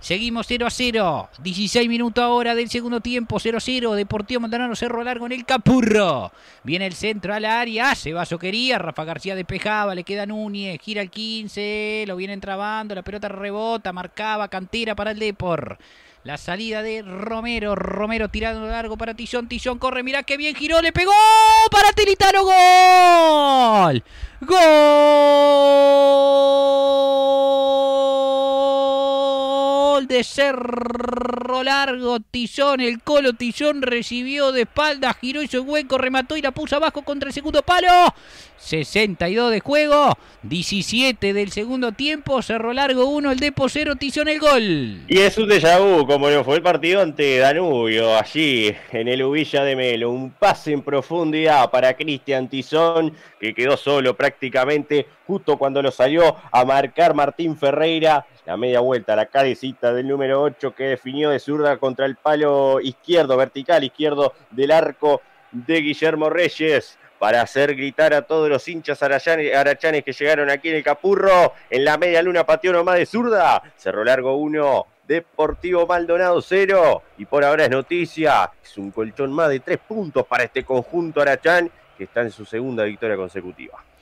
Seguimos 0-0. 16 minutos ahora del segundo tiempo. 0-0. Deportivo Maldonado, Cerro Largo en el Capurro. Viene el centro al área. Se va Soquería. Rafa García despejaba. Le queda Núñez. Gira el 15. Lo vienen trabando. La pelota rebota. Marcaba Cantera para el Depor. La salida de Romero. Romero tirando largo para Tillón. Tillón corre. Mirá que bien giró. Le pegó para Tilitano. ¡Gol! ¡Gol! De Cerro Largo. Tillón, el Colo Tillón recibió de espalda, giró, hizo el hueco, remató y la puso abajo contra el segundo palo. 62 de juego, 17 del segundo tiempo. Cerro Largo 1, el Depo 0, Tillón el gol. Y es un déjà vu, como lo fue el partido ante Danubio, allí en el Ubilla de Melo. Un pase en profundidad para Cristian Tizón, que quedó solo prácticamente justo cuando lo salió a marcar Martín Ferreira. La media vuelta, la cabecita del número 8 que definió de zurda contra el palo izquierdo, vertical izquierdo del arco de Guillermo Reyes, para hacer gritar a todos los hinchas arachanes que llegaron aquí en el Capurro. En la media luna pateó nomás de zurda. Cerro Largo 1, Deportivo Maldonado 0. Y por ahora es noticia, es un colchón más de 3 puntos para este conjunto arachán, que está en su segunda victoria consecutiva.